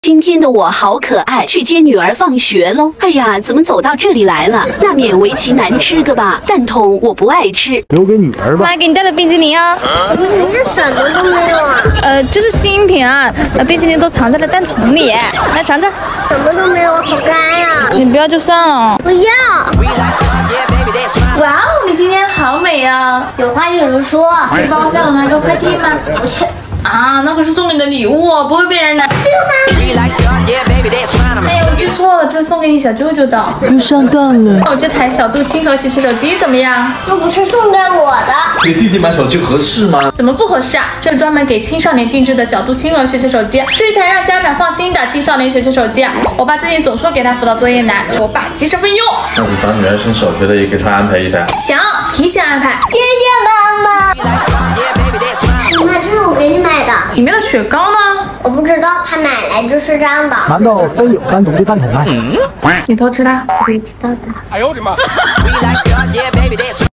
今天的我好可爱，去接女儿放学喽。哎呀，怎么走到这里来了？那勉为其难吃个吧，蛋筒我不爱吃， 留给女儿吧。 妈给你带了冰淇淋啊。 人家什么都没有啊。 这是新品啊，冰淇淋都藏在了蛋筒里，来尝尝。 什么都没有，好干呀！ 你不要就算了。 不要。 哇哦，你今天好美啊！ 有话有人说。 可以帮我下楼拿个快递吗？ 不去。 啊，那可是送你的礼物，不会被人拿。 是吗？ 哎呀，我记错了，这是送给你小舅舅的。 又上当了。 我这台小度亲和学习手机怎么样？ 又不是送给我的。 给弟弟买手机合适吗？ 怎么不合适啊？这是专门给青少年定制的小度亲和学习手机，是一台让家长放心的青少年学习手机。我爸最近总说给他辅导作业难，我爸急着奋用。 那你当女儿升小学了，也给她安排一台。 想提前安排。 谢谢妈妈。妈，这是我给你买的。 里面的雪糕呢？ 我不知道，他买来就是这样的。 难道真有单独的蛋筒卖？ 你偷吃的？ 不知道的。 哎呦我的妈！